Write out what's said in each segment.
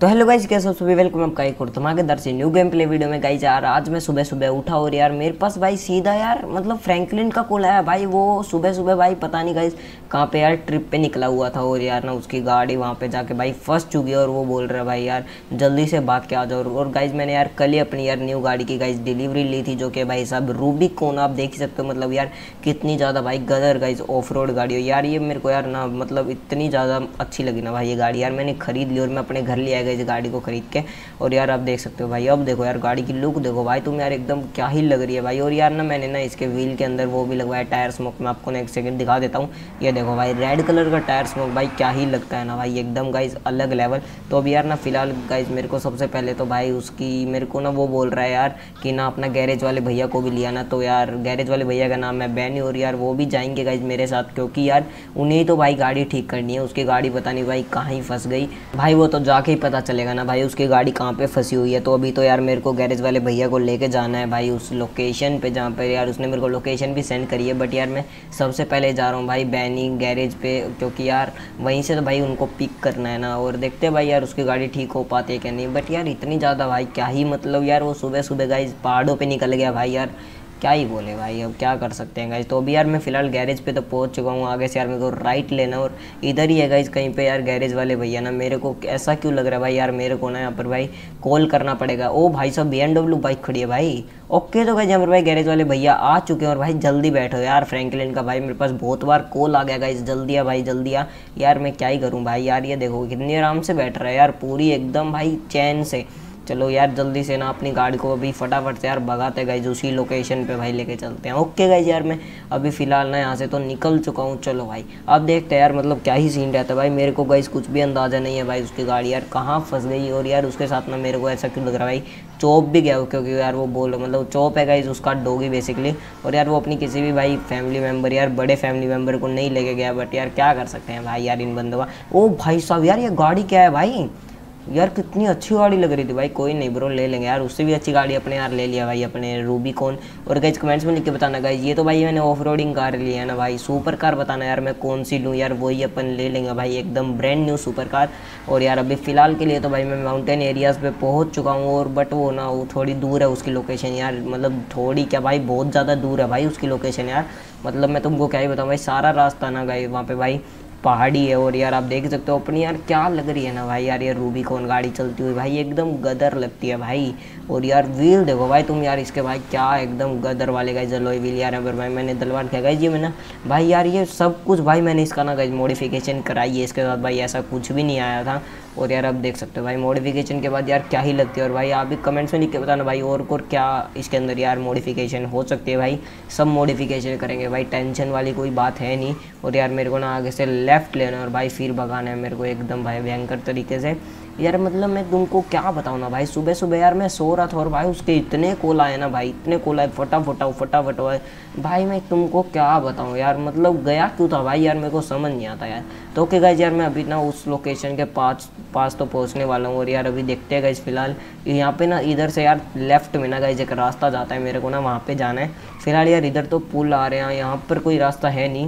तो hello guys, कैसे हो सभी। वेलकम आपका एक और धमाकेदार से न्यू गेम प्ले वीडियो में। गाइस यार आज मैं सुबह सुबह उठा और यार मेरे पास भाई सीधा यार मतलब फ्रैंकलिन का कॉल आया भाई। वो सुबह सुबह भाई पता नहीं गाइस कहाँ पे यार ट्रिप पे निकला हुआ था और यार ना उसकी गाड़ी वहाँ पे जाके भाई फंस चुकी है और वो बोल रहा है भाई यार जल्दी से भाग के आ जाओ। और गाइस मैंने यार कल ही अपनी यार न्यू गाड़ी की गाइस डिलीवरी ली थी, जो कि भाई साहब रूबिकॉन, आप देख ही सकते हो। मतलब यार कितनी ज़्यादा भाई गदर गाइस ऑफ रोड गाड़ी हो यार। ये मेरे को यार ना मतलब इतनी ज़्यादा अच्छी लगी ना भाई ये गाड़ी। यार मैंने खरीद ली और मैं अपने घर ले आया इस गाड़ी को खरीद के। और यार आप देख सकते हो भाई, अब देखो यार गाड़ी की लुक देखो भाई तुम यार, एकदम क्या ही लग रही है भाई। और यार ना मैंने ना इसके व्हील के अंदर वो भी लगवाया टायर स्मोक। मैं आपको ना एक सेकंड दिखा देता हूँ। ये देखो भाई रेड कलर का टायर स्मोक भाई क्या ही लगता है ना भाई, एकदम गाइज अलग लेवल। तो अभी यार ना फिलहाल गाइज मेरे को सबसे पहले तो भाई उसकी मेरे को ना वो बोल रहा है यार कि ना अपना गैरेज वाले भैया को भी लिया ना। तो यार गैरेज वाले भैया का नाम है बैनी और यार वो भी जाएंगे गाइज मेरे साथ, क्योंकि यार उन्हें तो भाई गाड़ी ठीक करनी है। उसकी गाड़ी पता नहीं भाई कहाँ ही फंस गई भाई, वो तो जाके ही पता चलेगा ना भाई उसकी गाड़ी कहाँ पे फंसी हुई है। तो अभी तो यार मेरे को गैरेज वाले भैया को लेके जाना है भाई उस लोकेशन पे जहाँ पे यार उसने मेरे को लोकेशन भी सेंड करी है। बट यार मैं सबसे पहले जा रहा हूँ भाई बैनी गैरेज पे, क्योंकि यार वहीं से तो भाई उनको पिक करना है ना। और देखते हैं भाई यार उसकी गाड़ी ठीक हो पाती है क्या नहीं। बट यार इतनी ज़्यादा भाई क्या ही मतलब यार वो सुबह सुबह गाइज पहाड़ों पे निकल गया भाई। यार क्या ही बोले भाई, अब क्या कर सकते हैं गाइज। तो अभी यार मैं फिलहाल गैरेज पे तो पहुंच चुका हूँ। आगे से यार मेरे को राइट लेना और इधर ही है गाइज कहीं पे यार गैरेज वाले भैया ना। मेरे को ऐसा क्यों लग रहा है भाई यार मेरे को ना यहाँ पर भाई कॉल करना पड़ेगा। ओ भाई साहब BMW बाइक खड़ी है भाई। ओके तो गाइज यहाँ पर भाई गैरेज वाले भैया आ चुके हैं और भाई जल्दी बैठो यार। फ्रैंकलिन का भाई मेरे पास बहुत बार कॉल आ गया गाइज, जल्दी आ भाई जल्दी आ। यार मैं क्या ही करूँ भाई। यार ये देखो कितनी आराम से बैठ रहा है यार, पूरी एकदम भाई चैन से। चलो यार जल्दी से ना अपनी गाड़ी को अभी फटाफट से यार भगाते गाइज उसी लोकेशन पे भाई लेके चलते हैं। ओके गाइज यार मैं अभी फ़िलहाल ना यहाँ से तो निकल चुका हूँ। चलो भाई अब देखते हैं यार मतलब क्या ही सीन रहता है भाई। मेरे को गाइज कुछ भी अंदाज़ा नहीं है भाई उसकी गाड़ी यार कहाँ फंस गई। और यार उसके साथ ना मेरे को ऐसा क्यों लग रहा है भाई चौप भी गया हो, क्योंकि यार वो बोल मतलब चौप है गाइज उसका डॉगी बेसिकली। और यार वो अपनी किसी भी भाई फैमिली मेम्बर यार बड़े फैमिली मेम्बर को नहीं लेके गया। बट यार क्या कर सकते हैं भाई यार इन बंदों का। ओ भाई साहब यार ये गाड़ी क्या है भाई, यार कितनी अच्छी गाड़ी लग रही थी भाई। कोई नहीं ब्रो ले लेंगे यार, उससे भी अच्छी गाड़ी अपने यार ले लिया भाई अपने रूबिकॉन। और गाइज कमेंट्स में लिख के बताना गाइज ये तो भाई मैंने ऑफ रोडिंग कार लिया है ना भाई। सुपर कार बताना यार मैं कौन सी लूँ यार, वही अपन ले लेंगे भाई एकदम ब्रांड न्यू सुपर कार। और यार अभी फ़िलहाल के लिए तो भाई मैं माउंटेन एरियाज़ पे पहुँच चुका हूँ। और बट वो ना वो थोड़ी दूर है उसकी लोकेशन यार, मतलब थोड़ी क्या भाई बहुत ज़्यादा दूर है भाई उसकी लोकेशन यार। मतलब मैं तुमको क्या ही बताऊँ भाई, सारा रास्ता ना गए वहाँ पे भाई पहाड़ी है। और यार आप देख सकते हो अपनी यार क्या लग रही है ना भाई यार ये रूबिकॉन गाड़ी चलती हुई भाई एकदम गदर लगती है भाई। और यार व्हील देखो भाई तुम यार इसके भाई क्या एकदम गदर वाले गाइज एलॉय व्हील यार। अगर भाई मैंने दलवार किया गाइज ये मैंने भाई यार ये सब कुछ भाई मैंने इसका ना गाइज मॉडिफिकेशन कराई है इसके साथ भाई, ऐसा कुछ भी नहीं आया था। और यार अब देख सकते हो भाई मॉडिफिकेशन के बाद यार क्या ही लगती है। और भाई आप भी कमेंट्स में लिख के बताना भाई और क्या इसके अंदर यार मॉडिफिकेशन हो सकती है भाई। सब मॉडिफिकेशन करेंगे भाई, टेंशन वाली कोई बात है नहीं। और यार मेरे को ना आगे से लेफ़्ट लेना है और भाई फिर भगाना है मेरे को एकदम भाई भयंकर तरीके से। यार मतलब मैं तुमको क्या बताऊँ ना भाई, सुबह सुबह यार मैं सो रहा था और भाई उसके इतने कॉल आए ना भाई, इतने कॉल आए फटाफट भाई मैं तुमको क्या बताऊँ यार। मतलब गया क्यों था भाई यार मेरे को समझ नहीं आता यार। तो ओके गाइज यार मैं अभी ना उस लोकेशन के पास तो पहुंचने वाला हूँ। और यार अभी देखते हैं गाइज फिलहाल यहाँ पे ना इधर से यार लेफ्ट में ना गाइज एक रास्ता जाता है, मेरे को ना वहाँ पे जाना है। फिलहाल यार इधर तो पुल आ रहे हैं, यहाँ पर कोई रास्ता है नहीं।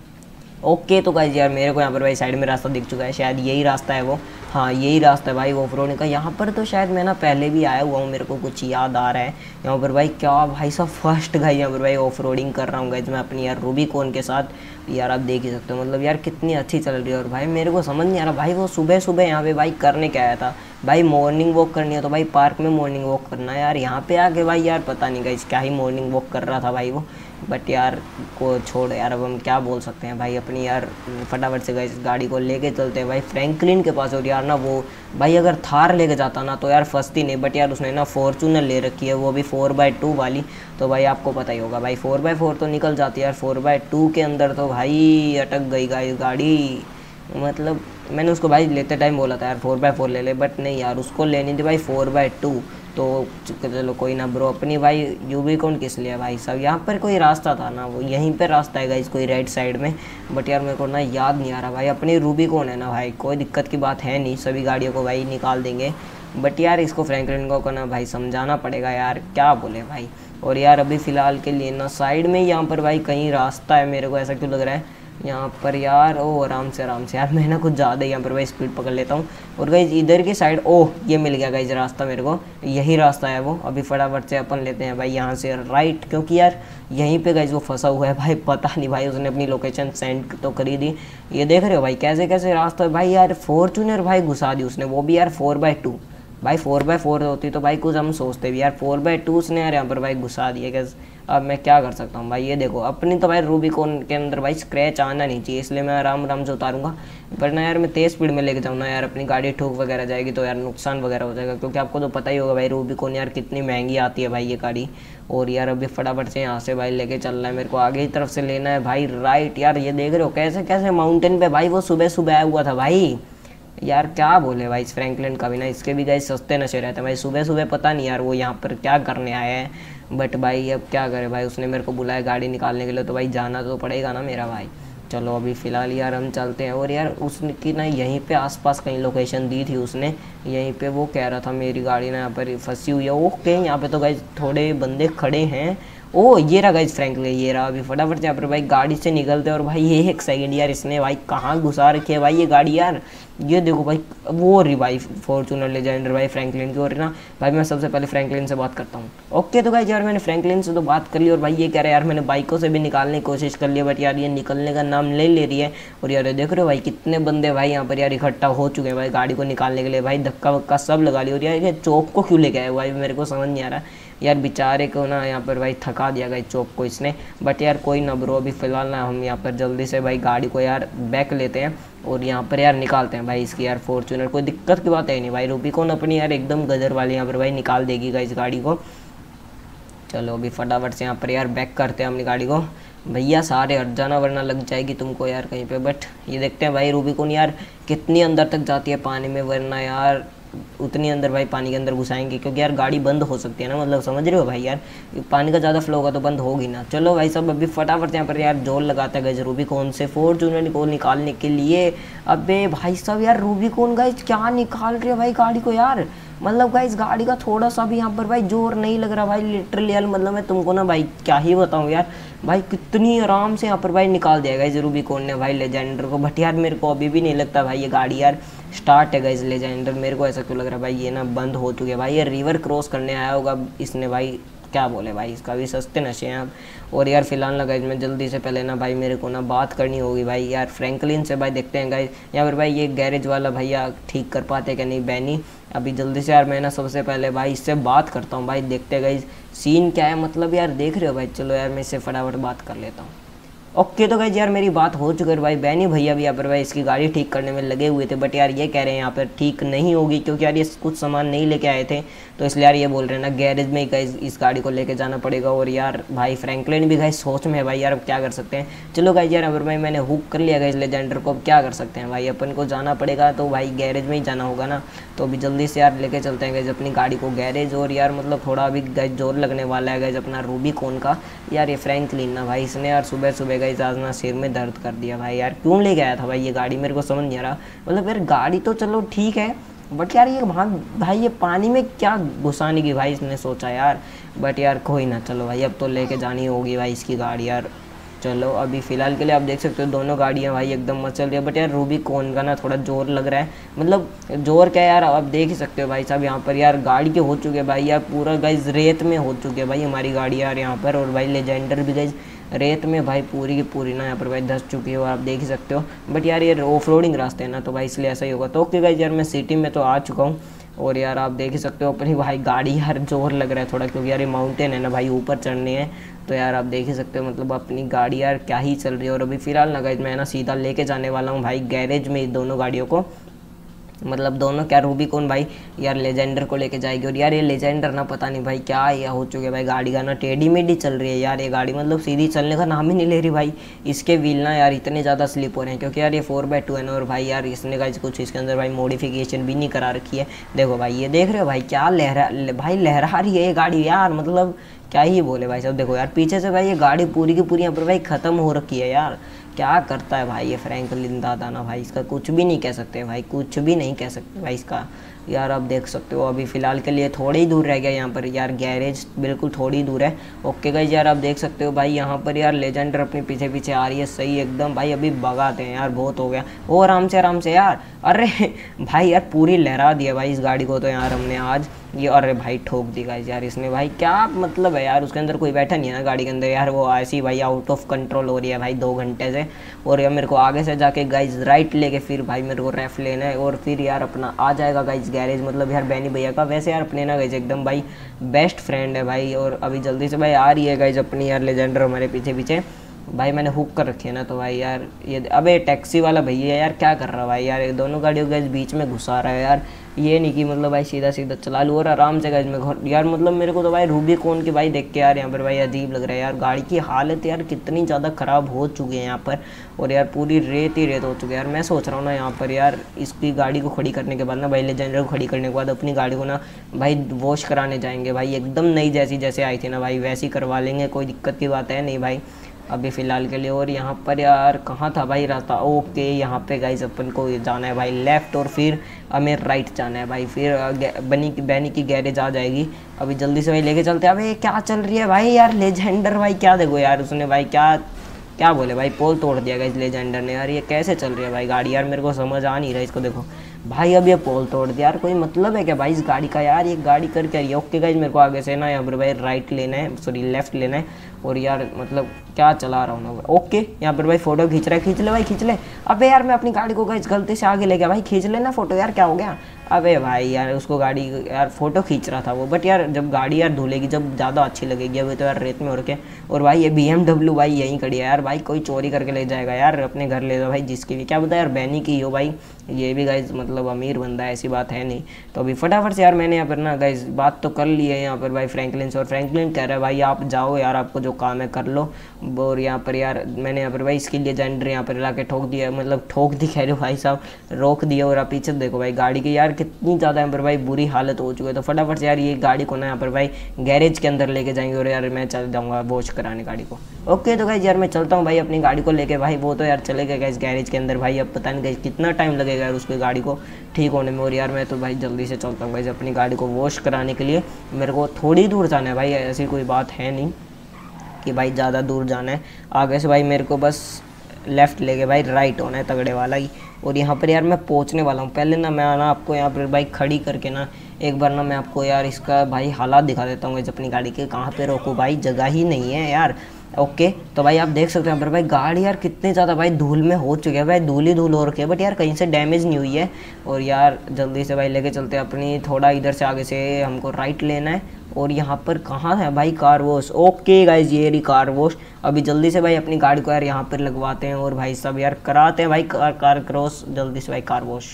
ओके तो गाइज यार मेरे को यहाँ पर भाई साइड में रास्ता दिख चुका है, शायद यही रास्ता है वो। हाँ यही रास्ता है भाई ऑफ रोड का। यहाँ पर तो शायद मैं ना पहले भी आया हुआ हूँ, मेरे को कुछ याद आ रहा है। यहाँ पर भाई क्या भाई साहब फर्स्ट गाइज यहाँ पर भाई ऑफ रोडिंग कर रहा हूँ गाइज मैं अपनी यार रूबिकॉन के साथ। यार आप देख ही सकते हो मतलब यार कितनी अच्छी चल रही है। और भाई मेरे को समझ नहीं आ रहा भाई वो सुबह सुबह यहाँ पे भाई करने क्या आया था भाई। मॉर्निंग वॉक करनी है तो भाई पार्क में मॉर्निंग वॉक करना है यार, यहाँ पे आके भाई यार पता नहीं गाइज क्या ही मॉर्निंग वॉक कर रहा था भाई वो। बट यार को छोड़ यार, अब हम क्या बोल सकते हैं भाई। अपनी यार फटाफट से गाइज गाड़ी को लेके चलते हैं भाई फ्रैंकलिन के पास। और यार ना वो भाई अगर थार लेके जाता ना तो यार फंसती नहीं। बट यार उसने ना फॉर्चूनर ले रखी है, वो भी 4x2 वाली। तो भाई आपको पता ही होगा भाई 4x4 तो निकल जाती है यार, 4x2 के अंदर तो भाई अटक गई गाड़ी। मतलब मैंने उसको भाई लेते टाइम बोला था यार 4x4 ले ले, बट नहीं यार उसको लेनी थी भाई 4x2। तो चलो कोई ना ब्रो, अपनी भाई यूबिकॉन किस लिए भाई साहब। यहाँ पर कोई रास्ता था ना, वो यहीं पर रास्ता है गाइस कोई राइट साइड में। बट यार मेरे को ना याद नहीं आ रहा भाई। अपनी रूबिकॉन है ना भाई, कोई दिक्कत की बात है नहीं, सभी गाड़ियों को भाई निकाल देंगे। बट यार इसको फ्रैंकलिन को ना भाई समझाना पड़ेगा यार, क्या बोले भाई। और यार अभी फ़िलहाल के लिए ना साइड में यहाँ पर भाई कहीं रास्ता है, मेरे को ऐसा क्यों लग रहा है यहाँ पर यार। ओ आराम से यार, मैं ना कुछ ज़्यादा यहाँ पर भाई स्पीड पकड़ लेता हूँ। और गाइज इधर की साइड, ओह ये मिल गया गाइज रास्ता मेरे को, यही रास्ता है वो। अभी फटाफट से अपन लेते हैं भाई यहाँ से राइट, क्योंकि यार यहीं पे गाइज वो फंसा हुआ है भाई। पता नहीं भाई उसने अपनी लोकेशन सेंड तो करी दी। ये देख रहे हो भाई कैसे कैसे रास्ता है भाई। यार फॉर्चूनर भाई घुसा दी उसने, वो भी यार 4x2 भाई। 4x4 होती तो भाई कुछ हम सोचते भी यार, 4x2 उसने यार यहाँ पर भाई घुसा दिया। कैसे अब मैं क्या कर सकता हूँ भाई। ये देखो अपनी तो भाई रूबिकॉन के अंदर भाई स्क्रैच आना नहीं चाहिए, इसलिए मैं आराम आराम से उतारूंगा। वरना यार मैं तेज़ स्पीड में लेके जाऊँ ना यार, अपनी गाड़ी ठोक वगैरह जाएगी तो यार नुकसान वगैरह हो जाएगा। क्योंकि आपको तो पता ही होगा भाई रूबिकॉन यार कितनी महंगी आती है भाई ये गाड़ी। और यार अभी फटाफट से यहाँ से भाई लेके चल रहा है मेरे को, आगे की तरफ से लेना है भाई राइट। यार ये देख रहे हो कैसे कैसे माउंटेन पे भाई वो सुबह सुबह आया हुआ था भाई। यार क्या बोले भाई इस फ्रैंकलिन का भी ना, इसके भी गाइस सस्ते नशे रहते हैं भाई। सुबह सुबह पता नहीं यार वो यहाँ पर क्या करने आया है। बट भाई अब क्या करे भाई, उसने मेरे को बुलाया गाड़ी निकालने के लिए, तो भाई जाना तो पड़ेगा ना मेरा भाई। चलो अभी फ़िलहाल यार हम चलते हैं। और यार उसकी ना यहीं पे आसपास कहीं लोकेशन दी थी उसने, यहीं पे वो कह रहा था मेरी गाड़ी ना यहाँ पर फंसी हुई है। ओके यहाँ पे तो गाइस थोड़े बंदे खड़े हैं। ओ ये रहा गाइस फ्रैंकलिन, ये रहा। अभी फटाफट से यहाँ पर भाई गाड़ी से निकलते हैं। और भाई ये एक सेकंड यार, इसने भाई कहाँ घुसा रखी है भाई ये गाड़ी यार। ये देखो भाई वो रही भाई फॉर्च्यूनर लेजेंडर भाई फ्रैंकलिन की। और ना भाई मैं सबसे पहले फ्रैंकलिन से बात करता हूँ। ओके तो गाइस यार मैंने फ्रैंकलिन से तो बात कर ली। और भाई ये कह रहा है यार मैंने बाइकों से भी निकालने की कोशिश कर लिया, बट यार ये निकलने का नाम ले ले रही है। और यार देख रहे हो भाई कितने बंदे भाई यहाँ पर यार इकट्ठा हो चुके हैं भाई गाड़ी को निकालने के लिए। भाई धक्का वक्का सब लगा लिया। और यार ये चौक को क्यों लेके आया भाई, मेरे को समझ नहीं आ रहा यार। बेचारे को ना यहाँ पर भाई थका दिया गया चौक को इसने। बट यार कोई ना ब्रो, अभी फ़िलहाल ना हम यहाँ पर जल्दी से भाई गाड़ी को यार बैक लेते हैं और यहाँ पर यार निकालते हैं भाई इसकी यार फॉर्च्यूनर। कोई दिक्कत की बात है नहीं भाई, रूबिकॉन अपनी यार एकदम गदर वाली यहाँ पर भाई निकाल देगी इस गाड़ी को। चलो अभी फटाफट से यहाँ पर यार बैक करते हैं अपनी गाड़ी को। भैया सारे हट जाना वरना लग जाएगी तुमको यार कहीं पे। बट ये देखते हैं भाई रूबिकॉन यार कितनी अंदर तक जाती है पानी में, वरना यार उतनी अंदर भाई पानी के अंदर घुसाएंगे, क्योंकि यार गाड़ी बंद हो सकती है ना, मतलब समझ रहे हो भाई। यार पानी का ज़्यादा फ्लो होगा तो बंद होगी ना। चलो भाई सब अभी फटाफट यहाँ पर यार जोर लगाता है गाइस रूबिकॉन से फॉर्च्यूनर को निकालने के लिए। अबे भाई साहब यार रूबिकॉन गाइस क्या निकाल रही है भाई गाड़ी को यार। मतलब गाइस गाड़ी का थोड़ा सा भी यहाँ पर भाई जोर नहीं लग रहा भाई लिटरली यार। मतलब मैं तुमको ना भाई क्या ही बताऊँ यार, भाई कितनी आराम से यहाँ पर भाई निकाल दिया गाइस रूबिकॉन ने भाई लेजेंडर को। बट यार मेरे को अभी भी नहीं लगता भाई ये गाड़ी यार स्टार्ट है गाइस लेजेंडर। मेरे को ऐसा क्यों लग रहा है भाई ये ना बंद हो चुकी है भाई। ये रिवर क्रॉस करने आया होगा इसने भाई, क्या बोले भाई इसका भी सस्ते नशे हैं अब। और यार फिलहाल ना गाइज मैं जल्दी से पहले ना भाई मेरे को ना बात करनी होगी भाई यार फ्रैंकलिन से। भाई देखते हैं गाइज यहाँ पर भाई ये गैरेज वाला भैया ठीक कर पाते कि नहीं बैनी। अभी जल्दी से यार मैं ना सबसे पहले भाई इससे बात करता हूँ भाई, देखते हैं गाइज सीन क्या है। मतलब यार देख रहे हो भाई, चलो यार मैं इससे फटाफट बात कर लेता हूँ। ओके तो गाइज यार मेरी बात हो चुकी है भाई। बैनी भैया भी यहाँ पर भाई इसकी गाड़ी ठीक करने में लगे हुए थे, बट यार ये कह रहे हैं यहाँ पर ठीक नहीं होगी, क्योंकि यार ये कुछ सामान नहीं लेके आए थे। तो इसलिए यार ये बोल रहे हैं ना गैरेज में ही गाइज इस गाड़ी को लेके जाना पड़ेगा। और यार भाई फ्रैंकलिन भी गाइज सोच में है भाई यार, अब क्या कर सकते हैं। चलो गाइज यार अगर भाई मैंने हुक कर लिया गाइज लेजेंडर को, अब क्या कर सकते हैं भाई, अपन को जाना पड़ेगा तो भाई गैरेज में ही जाना होगा ना। तो अभी जल्दी से यार लेके चलते हैं गाइज अपनी गाड़ी को गैरेज। और यार मतलब थोड़ा अभी गाइज जोर लगने वाला है गाइज अपना रूबिकॉन का। यार ये फ्रैंकलिन ना भाई इसने यार सुबह सुबह गाइज आज ना सिर में दर्द कर दिया भाई। यार क्यों लेके आया था भाई ये गाड़ी, मेरे को समझ नहीं आ रहा। मतलब यार गाड़ी तो चलो ठीक है, बट यार ये वहाँ भाई ये पानी में क्या घुसाने की भाई इसने सोचा यार। बट यार कोई ना, चलो भाई अब तो लेके जानी होगी भाई इसकी गाड़ी यार। चलो अभी फ़िलहाल के लिए आप देख सकते हो दोनों गाड़ियाँ भाई एकदम मस्त चल रही है। बट यार रूबिकॉन का ना थोड़ा जोर लग रहा है, मतलब जोर क्या यार आप देख ही सकते हो भाई साहब। यहाँ पर यार गाड़ी के हो चुके हैं भाई यार पूरा गाइज रेत में हो चुके हैं भाई हमारी गाड़ी यार यहाँ पर। और भाई लेजेंडर भी गाइज रेत में भाई पूरी की पूरी ना यहाँ पर भाई धस चुकी है, और आप देख ही सकते हो। बट यार ये ऑफ रोडिंग रास्ते हैं ना, तो भाई इसलिए ऐसा ही होगा। तो ओके गाइज यार मैं सिटी में तो आ चुका हूँ। और यार आप देख ही सकते हो अपनी भाई गाड़ी यार जोर लग रहा है थोड़ा, क्योंकि यार ये माउंटेन है ना भाई ऊपर चढ़ने हैं। तो यार आप देख ही सकते हो मतलब अपनी गाड़ी यार क्या ही चल रही है। और अभी फ़िलहाल ना गाइज मैं ना सीधा लेके जाने वाला हूँ भाई गैरेज में दोनों गाड़ियों को। मतलब दोनों क्या रूबिकॉन भाई यार लेजेंडर को लेके जाएगी। और यार ये लेजेंडर ना पता नहीं भाई क्या ये हो चुके हैं भाई, गाड़ी का ना टेढ़ी मेढ़ी चल रही है यार ये गाड़ी, मतलब सीधी चलने का नाम ही नहीं ले रही भाई। इसके व्हील ना यार इतने ज़्यादा स्लिप हो रहे हैं, क्योंकि यार ये 4x2 है ना। और भाई यार इसने का कुछ इसके अंदर भाई मॉडिफिकेशन भी नहीं करा रखी है। देखो भाई ये देख रहे हो भाई क्या लहरा रही है ये गाड़ी यार, मतलब क्या ही बोले भाई साहब। देखो यार पीछे से भाई ये गाड़ी पूरी की पूरी यहाँ पर भाई ख़त्म हो रखी है यार। क्या करता है भाई ये फ्रैंकलिन दादा ना भाई, इसका कुछ भी नहीं कह सकते भाई, कुछ भी नहीं कह सकते भाई इसका। यार आप देख सकते हो अभी फ़िलहाल के लिए थोड़ी ही दूर रह गया यहाँ पर यार गैरेज, बिल्कुल थोड़ी ही दूर है। ओके गाइज यार आप देख सकते हो भाई यहाँ पर यार लेजेंडर अपने पीछे पीछे आ रही है, सही एकदम भाई। अभी भगाते हैं यार, बहुत हो गया। ओ आराम से यार, अरे भाई यार पूरी लहरा दिया भाई इस गाड़ी को तो यार हमने आज ये। अरे भाई ठोक दी गाइज यार इसने, भाई क्या मतलब है यार, उसके अंदर कोई बैठा नहीं है ना गाड़ी के अंदर यार, वो ऐसी भाई आउट ऑफ कंट्रोल हो रही है भाई 2 घंटे से। और यार मेरे को आगे से जाके गाइज राइट लेके फिर भाई मेरे को रेफ लेना है और फिर यार अपना आ जाएगा गाइज गैरेज, मतलब यार बैनी भैया का। वैसे यार अपने ना गाइज एकदम भाई बेस्ट फ्रेंड है भाई। और अभी जल्दी से भाई आ रही है गाइज अपनी यार लेजेंडर हमारे पीछे पीछे भाई। मैंने हुक कर रखी है ना, तो भाई यार ये अबे टैक्सी वाला भैया यार क्या कर रहा है भाई यार, दोनों गाड़ियों के बीच में घुसा रहा है यार। ये नहीं कि मतलब भाई सीधा सीधा चला लूँ और आराम से गाइज में घर यार, मतलब मेरे को तो भाई रूबिकॉन की भाई देख के यार यहाँ पर भाई अजीब लग रहा है यार। गाड़ी की हालत यार कितनी ज़्यादा ख़राब हो चुकी है यहाँ पर, और यार पूरी रेत ही रेत हो चुकी है यार। मैं सोच रहा हूँ ना यहाँ पर यार इसकी गाड़ी को खड़ी करने के बाद ना भाई लेजेंडर को खड़ी करने के बाद अपनी गाड़ी को ना भाई वॉश कराने जाएंगे भाई, एकदम नई जैसी आई थी ना भाई वैसी करवा लेंगे, कोई दिक्कत की बात है नहीं भाई अभी फ़िलहाल के लिए। और यहाँ पर यार कहाँ था भाई रास्ता, ओके यहाँ पे गाइस अपन को जाना है भाई लेफ़्ट और फिर हमें राइट जाना है भाई, फिर बैनी की गैरेज आ जाएगी। अभी जल्दी से भाई लेके चलते हैं। अबे क्या चल रही है भाई यार लेजेंडर भाई, क्या देखो यार उसने भाई क्या बोले भाई, पोल तोड़ दिया गाइस लेजेंडर ने यार। ये कैसे चल रही है भाई गाड़ी यार, मेरे को समझ आ नहीं रहा इसको। देखो भाई अब ये पोल तोड़ दिया यार, कोई मतलब है क्या भाई इस गाड़ी का यार, ये गाड़ी कर क्या रही है। ओके गाइस मेरे को आगे से ना यहाँ पर भाई राइट लेना है, सॉरी लेफ्ट लेना है। और यार मतलब क्या चला रहा हूँ ना, ओके यहाँ पर भाई फोटो खींच रहा है, खींच ले भाई खींच ले। अबे यार मैं अपनी गाड़ी को गाइस गलती से आगे ले गया भाई, खींच लेना फोटो यार, क्या हो गया। अबे भाई यार उसको गाड़ी यार फ़ोटो खींच रहा था वो, बट यार जब गाड़ी यार धुलेगी जब ज़्यादा अच्छी लगेगी। अभी तो यार रेत में हो रखे। और भाई ये BMW भाई यहीं खड़ी है यार, भाई कोई चोरी करके ले जाएगा यार, अपने घर ले जाओ भाई जिसकी भी, क्या पता यार बैनी की हो भाई, ये भी गाइज मतलब अमीर बंदा है, ऐसी बात है नहीं। तो अभी फटाफट से यार मैंने यहाँ पर ना गाइज बात तो कर ली है यहाँ पर भाई फ्रैंकलिन से, और फ्रैंकलिन कह रहा है भाई आप जाओ यार, आपको जो काम है कर लो। और यहाँ पर यार मैंने यहाँ पर भाई इसके लिए जेंडर यहाँ पर ला के ठोक दिया, मतलब ठोक दी कह रहे हो भाई साहब, रोक दिया। और आप पीछे देखो भाई गाड़ी की यार कितनी ज़्यादा यहाँ पर भाई बुरी हालत हो चुकी है। तो फटाफट से यार ये गाड़ी को ना यहाँ पर भाई गैरेज के अंदर लेके जाएंगे, और यार मैं चल जाऊँगा वॉश कराने गाड़ी को। ओके तो गाइज यार मैं चलता हूँ भाई अपनी गाड़ी को लेके भाई, वो तो यार चले गए गाइज गैरेज के अंदर भाई। अब पता नहीं गाइज कितना टाइम लगेगा यार उसकी गाड़ी को ठीक होने में। और यार मैं तो भाई जल्दी से चलता हूँ गाइज अपनी गाड़ी को वॉश कराने के लिए। मेरे को थोड़ी दूर जाना है भाई, ऐसी कोई बात है नहीं कि भाई ज़्यादा दूर जाना है। आगे से भाई मेरे को बस लेफ़्ट लेके भाई राइट होना है तगड़े वाला ही। और यहाँ पर यार मैं पहुँचने वाला हूँ। पहले ना मैं ना आपको यहाँ पर भाई खड़ी करके ना एक बार ना मैं आपको यार इसका भाई हालात दिखा देता हूँ अपनी गाड़ी के, कहाँ पे रोकूँ भाई, जगह ही नहीं है यार। ओके तो भाई आप देख सकते हैं यहाँ पर भाई गाड़ी यार कितनी ज़्यादा भाई धूल में हो चुकी है भाई, धूल ही धूल हो रखी है, बट यार कहीं से डैमेज नहीं हुई है। और यार जल्दी से भाई लेके चलते हैं अपनी, थोड़ा इधर से आगे से हमको राइट लेना है। और यहाँ पर कहाँ है भाई कार वॉश, ओके गाइज ये रही कार वॉश। अभी जल्दी से भाई अपनी गाड़ी को यार यहाँ पर लगवाते हैं और भाई सब यार कराते हैं भाई कार क्रॉस, जल्दी से भाई कार वॉश।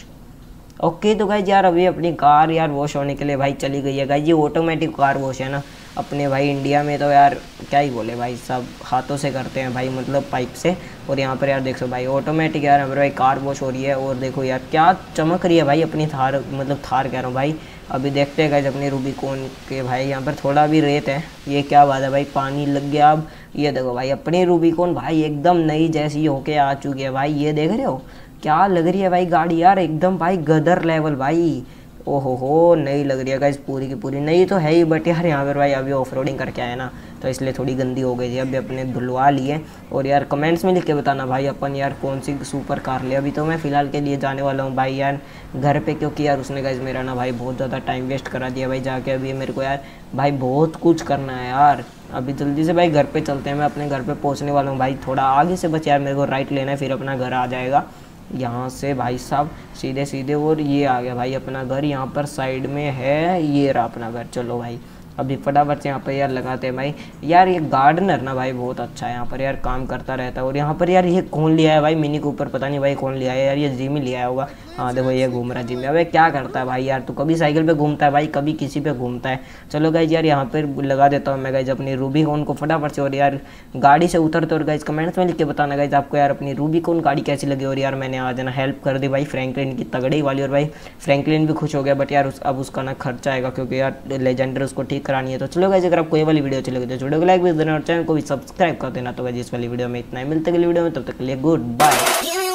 ओके तो गाइज यार अभी अपनी कार यार वॉश होने के लिए भाई चली गई है गाइज। ये ऑटोमेटिक कार वॉश है ना अपने भाई इंडिया में, तो यार क्या ही बोले भाई, सब हाथों से करते हैं भाई, मतलब पाइप से। और यहाँ पर यार देखो भाई ऑटोमेटिक यार हमारे भाई कार वॉश हो रही है। और देखो यार क्या चमक रही है भाई अपनी थार, मतलब थार कह रहा हूँ भाई। अभी देखते हैं गाइज अपनी रूबिकॉन के भाई, यहाँ पर थोड़ा भी रेत है, ये क्या बात है भाई, पानी लग गया। अब ये देखो भाई अपनी रूबिकॉन भाई एकदम नई जैसी होके आ चुकी है भाई, ये देख रहे हो क्या लग रही है भाई गाड़ी यार, एकदम भाई गदर लेवल भाई। ओहो हो नई लग रही है गाइस, पूरी की पूरी नई तो है ही, बट यार यहाँ पर भाई अभी ऑफ रोडिंग करके आए ना, तो इसलिए थोड़ी गंदी हो गई थी, अभी अपने धुलवा लिए। और यार कमेंट्स में लिख के बताना भाई अपन यार कौन सी सुपर कार ले। अभी तो मैं फ़िलहाल के लिए जाने वाला हूँ भाई यार घर पे, क्योंकि यार उसने गाइस मेरा ना भाई बहुत ज़्यादा टाइम वेस्ट करा दिया भाई जाके। अभी मेरे को यार भाई बहुत कुछ करना है यार, अभी जल्दी से भाई घर पे चलते हैं। मैं अपने घर पे पहुंचने वाला हूँ भाई, थोड़ा आगे से बस यार मेरे को राइट लेना है, फिर अपना घर आ जाएगा यहाँ से भाई साहब सीधे सीधे। और ये आ गया भाई अपना घर, यहाँ पर साइड में है, ये रहा अपना घर। चलो भाई अभी फटाफट से यहाँ पर यार लगाते हैं भाई। यार ये गार्डनर ना भाई बहुत अच्छा है, यहाँ पर यार काम करता रहता है। और यहाँ पर यार ये कौन लिया है भाई मिनी कूपर, पता नहीं भाई कौन लिया है यार, ये जिमी लिया होगा। हाँ देखो ये घूम रहा है जिमी। अबे क्या करता है भाई यार, तू कभी साइकिल पे घूमता है भाई, कभी किसी पे घूमता है। चलो गाइज यार यहाँ पर लगा देता हूँ मैं गाइज अपनी रूबिकॉन को फटाफट से। और यार गाड़ी से उतरते और गाइज कमेंट्स में लिख के बताना गाइज आपको यार अपनी रूबिकॉन गाड़ी कैसी लगी। और यार मैंने आज ना हेल्प कर दी भाई फ्रैंकलिन की तगड़ी वाली, और भाई फ्रैंकलिन भी खुश हो गया। बट यार अब उसका ना खर्चा आएगा, क्योंकि यार लेजेंडर उसको ठीक करानी है। तो चलो गाइज अगर आपको ये वाली वीडियो अच्छी लगी तो वीडियो को लाइक भी देना और चैनल को भी सब्सक्राइब कर देना। तो गाइज इस वाली वीडियो में इतना ही, मिलते अगली वीडियो में, तब तक के लिए गुड बाय।